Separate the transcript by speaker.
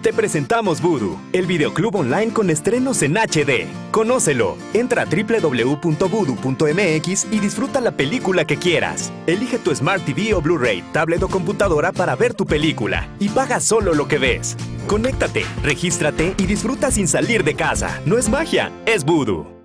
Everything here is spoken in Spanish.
Speaker 1: Te presentamos Vudu, el videoclub online con estrenos en HD. Conócelo. Entra a www.vudu.mx y disfruta la película que quieras. Elige tu Smart TV o Blu-ray, tablet o computadora para ver tu película y paga solo lo que ves. Conéctate, regístrate y disfruta sin salir de casa. No es magia, es Vudu.